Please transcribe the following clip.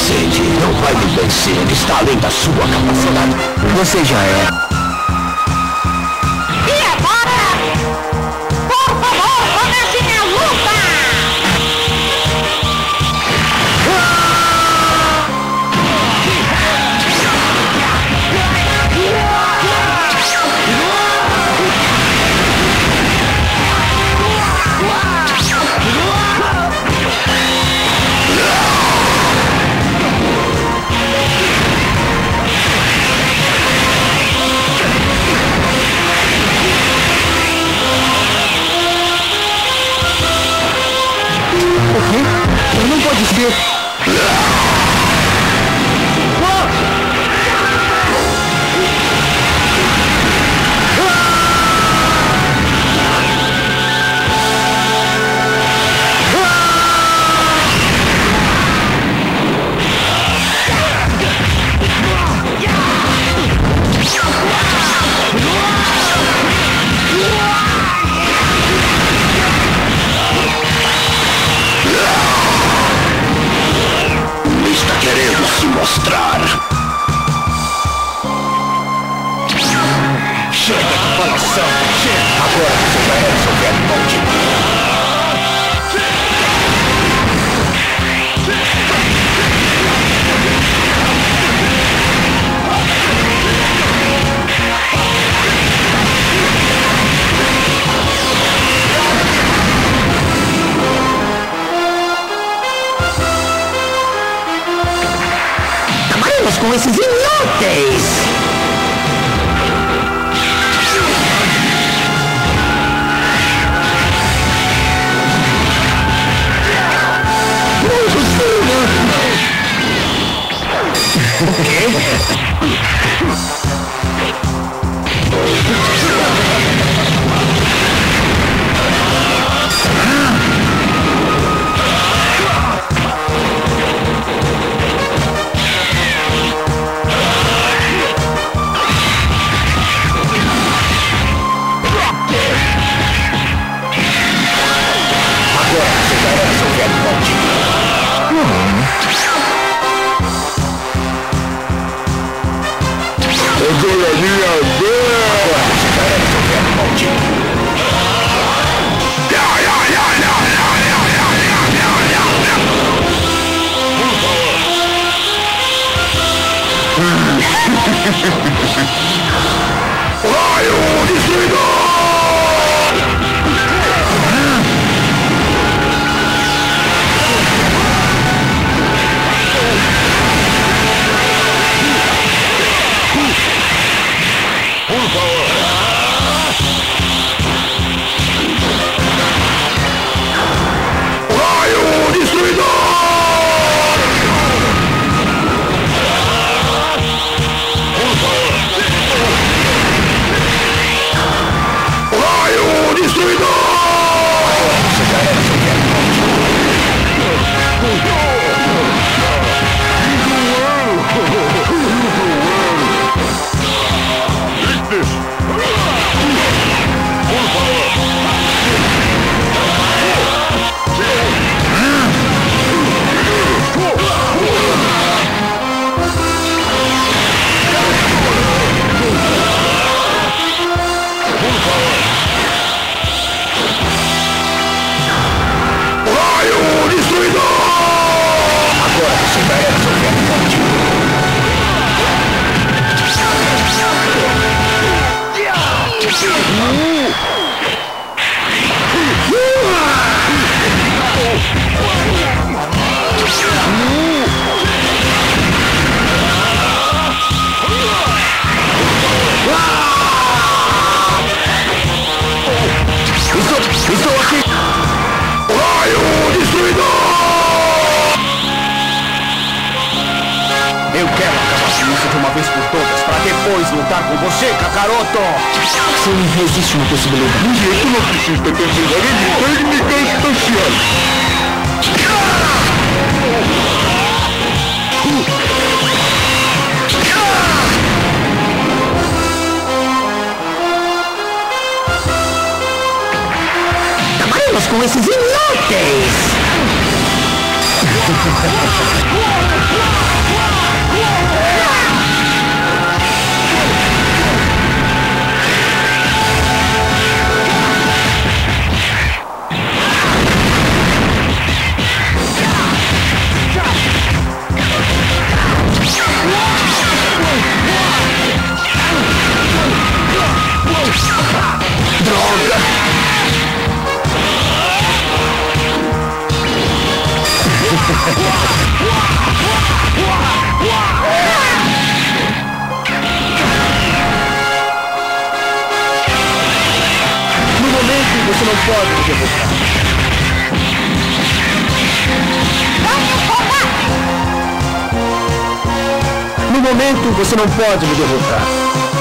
Sage não vai me vencer. Ele está além da sua capacidade. Você já é. E agora? Por favor, comecem a luta! Não pode ser. Querendo se mostrar. Chega de falação. Chega. Agora você vai resolver a maldita. Com esses inúteis! O quê? Raio destruidor! Por favor! Raio destruidor! Estou aqui! Raio destruidor! Eu quero acabar com isso de uma vez por todas, para depois lutar com você, Kakaroto! Você não existe uma possibilidade. Ninguém não precisa terminar em técnica especial. Acabaremos com esses inúteis! No momento, você não pode me derrotar. No momento, você não pode me derrotar.